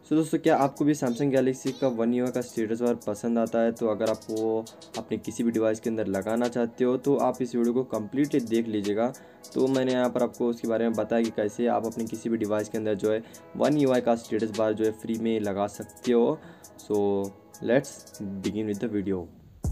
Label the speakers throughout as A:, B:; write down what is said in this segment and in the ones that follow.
A: सो दोस्तों, क्या आपको भी सैमसंग गैलेक्सी का वन UI का स्टेटस बार पसंद आता है? तो अगर आप वो अपने किसी भी डिवाइस के अंदर लगाना चाहते हो तो आप इस वीडियो को कम्प्लीटली देख लीजिएगा। तो मैंने यहाँ पर आपको उसके बारे में बताया कि कैसे आप अपने किसी भी डिवाइस के अंदर जो है वन UI का स्टेटस बार जो है फ्री में लगा सकते हो। So let's begin with the video.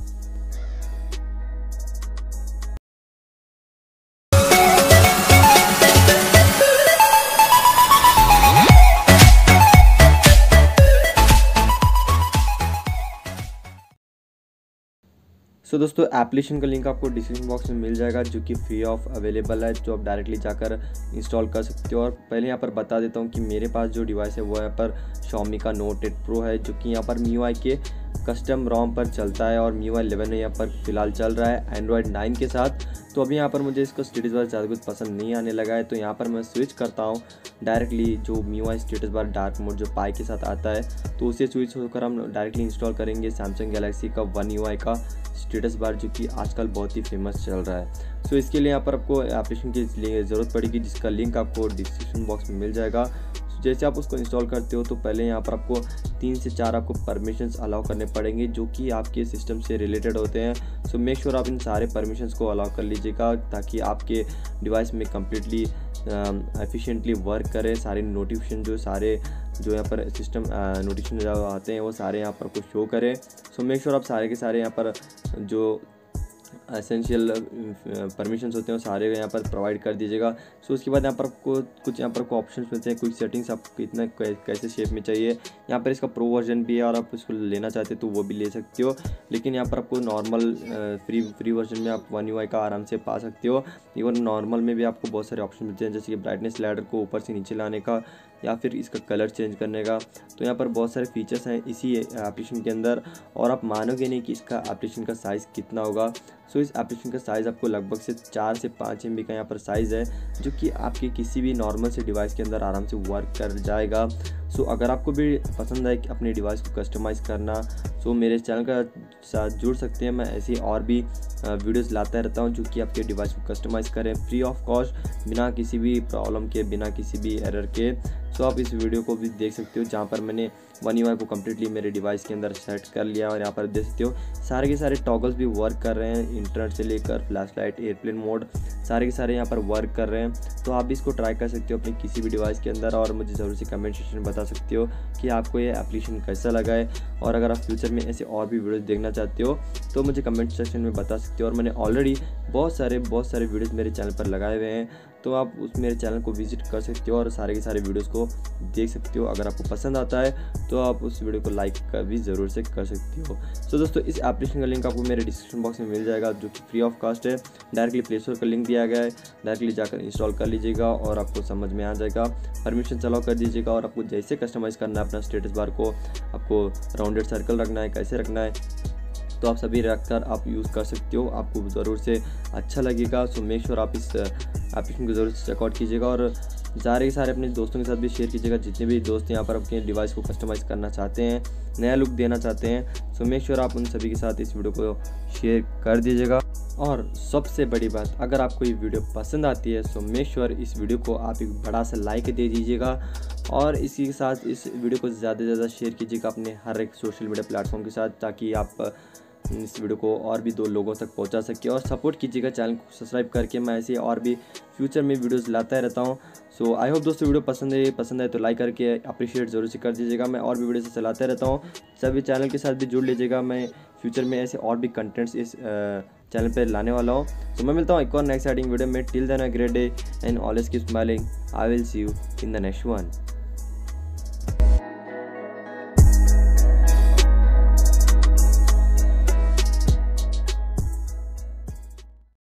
A: So दोस्तों, एप्लीकेशन का लिंक आपको डिस्क्रिप्शन बॉक्स में मिल जाएगा, जो कि फ्री ऑफ अवेलेबल है, जो आप डायरेक्टली जाकर इंस्टॉल कर सकते हो। और पहले यहाँ पर बता देता हूँ कि मेरे पास जो डिवाइस है वो यहाँ पर Xiaomi का Note 8 Pro है, जो कि यहाँ पर MIUI के कस्टम ROM पर चलता है और MIUI 11 यहाँ पर फिलहाल चल रहा है एंड्रॉयड 9 के साथ। तो अभी यहाँ पर मुझे इसका स्टेटस बार ज़्यादा कुछ पसंद नहीं आने लगा है, तो यहाँ पर मैं स्विच करता हूँ डायरेक्टली जो MIUI status bar dark mode जो पाई के साथ आता है, तो उसे स्विच होकर हम डायरेक्टली इंस्टॉल करेंगे सैमसंग गैलेक्सी का वन UI का स्टेटस बार, जो कि आजकल बहुत ही फेमस चल रहा है। सो इसके लिए यहाँ पर आपको एप्लीकेशन की ज़रूरत पड़ेगी, जिसका लिंक आपको डिस्क्रिप्शन बॉक्स में मिल जाएगा। जैसे आप उसको इंस्टॉल करते हो तो पहले यहाँ पर आपको 3 से 4 आपको परमिशंस अलाउ करने पड़ेंगे, जो कि आपके सिस्टम से रिलेटेड होते हैं। सो मेक श्योर आप इन सारे परमिशंस को अलाउ कर लीजिएगा, ताकि आपके डिवाइस में कम्प्लीटली एफिशिएंटली वर्क करे। सारे नोटिफिकेशन जो यहाँ पर सिस्टम नोटिफिकेशन जो आते हैं वो सारे यहाँ पर आपको शो करें। सो मेक श्योर आप सारे के सारे यहाँ पर जो एसेंशियल परमिशंस होते हैं वो सारे यहाँ पर प्रोवाइड कर दीजिएगा। सो उसके बाद यहाँ पर आपको कुछ ऑप्शंस मिलते हैं, कुछ सेटिंग्स आपको कितना कैसे शेप में चाहिए। यहाँ पर इसका प्रो वर्जन भी है और आप उसको लेना चाहते हो तो वो भी ले सकते हो, लेकिन यहाँ पर आपको नॉर्मल फ्री वर्जन में आप वन UI का आराम से पा सकते हो। इवन नॉर्मल में भी आपको बहुत सारे ऑप्शन मिलते हैं, जैसे कि ब्राइटनेस लैडर को ऊपर से नीचे लाने का या फिर इसका कलर चेंज करने का। तो यहाँ पर बहुत सारे फीचर्स हैं इसी एप्लीकेशन के अंदर, और आप मानोगे नहीं कि इसका एप्लीकेशन का साइज़ कितना होगा। सो इस एप्लीकेशन का साइज़ आपको लगभग से 4 से 5 MB का यहाँ पर साइज़ है, जो कि आपके किसी भी नॉर्मल से डिवाइस के अंदर आराम से वर्क कर जाएगा। सो अगर आपको भी पसंद है कि अपने डिवाइस को कस्टमाइज़ करना, सो मेरे चैनल का साथ जुड़ सकते हैं। मैं ऐसी और भी वीडियोस लाता रहता हूं, जो कि आपके डिवाइस को कस्टमाइज़ करें फ्री ऑफ कॉस्ट, बिना किसी भी प्रॉब्लम के, बिना किसी भी एरर के। सो आप इस वीडियो को भी देख सकते हो, जहां पर मैंने वन UI को कम्प्लीटली मेरे डिवाइस के अंदर सेट कर लिया। और यहाँ पर देख सकते हो सारे के सारे टॉगल्स भी वर्क कर रहे हैं, इंटरनेट से लेकर फ्लैश लाइट, एयरप्लेन मोड, सारे के सारे यहाँ पर वर्क कर रहे हैं। तो आप भी इसको ट्राई कर सकते हो अपने किसी भी डिवाइस के अंदर, और मुझे ज़रूर से कमेंट सेक्शन में बता सकते हो कि आपको ये एप्लीकेशन कैसा लगा है। और अगर आप फ्यूचर में ऐसे और भी वीडियोस देखना चाहते हो तो मुझे कमेंट सेक्शन में बता सकते हो। और मैंने ऑलरेडी बहुत सारे वीडियोस मेरे चैनल पर लगाए हुए हैं, तो आप उस मेरे चैनल को विजिट कर सकते हो और सारे के सारे वीडियोस को देख सकते हो। अगर आपको पसंद आता है तो आप उस वीडियो को लाइक का भी ज़रूर से कर सकते हो। सो दोस्तों, इस एप्लीकेशन का लिंक आपको मेरे डिस्क्रिप्शन बॉक्स में मिल जाएगा, जो कि फ्री ऑफ कॉस्ट है। डायरेक्टली प्ले स्टोर का लिंक दिया गया है, डायरेक्टली जाकर इंस्टॉल कर लीजिएगा और आपको समझ में आ जाएगा। परमिशन अलाउ कर दीजिएगा, और आपको जैसे कस्टमाइज़ करना है अपना स्टेटस बार को, आपको राउंडेड सर्कल रखना है, कैसे रखना है, तो आप सभी रखकर आप यूज़ कर सकते हो। आपको ज़रूर से अच्छा लगेगा। सो मेक श्योर आप इस एप्लीकेशन को ज़रूर से चेकआउट कीजिएगा, और सारे के सारे अपने दोस्तों के साथ भी शेयर कीजिएगा, जितने भी दोस्त यहाँ पर अपने डिवाइस को कस्टमाइज़ करना चाहते हैं, नया लुक देना चाहते हैं। सो मेक श्योर आप उन सभी के साथ इस वीडियो को शेयर कर दीजिएगा। और सबसे बड़ी बात, अगर आपको ये वीडियो पसंद आती है सो मेक श्योर इस वीडियो को आप एक बड़ा सा लाइक दे दीजिएगा, और इसी के साथ इस वीडियो को ज़्यादा से ज़्यादा शेयर कीजिएगा अपने हर एक सोशल मीडिया प्लेटफॉर्म के साथ, ताकि आप इस वीडियो को और भी 2 लोगों तक पहुंचा सके। और सपोर्ट कीजिएगा चैनल को सब्सक्राइब करके, मैं ऐसे और भी फ्यूचर में वीडियोस लाता रहता हूं। सो आई होप दोस्तों वीडियो पसंद है तो लाइक करके अप्रिशिएट ज़रूर से कर दीजिएगा। मैं और भी वीडियो से चलाते रहता हूं, सभी चैनल के साथ भी जुड़ लीजिएगा। मैं फ्यूचर में ऐसे और भी कंटेंट्स इस चैनल पर लाने वाला हूँ। तो मैं मिलता हूँ एक और नेक्स्ट एक्साइटिंग वीडियो में। Till then a great day and always keep smiling. I will see you in the next one.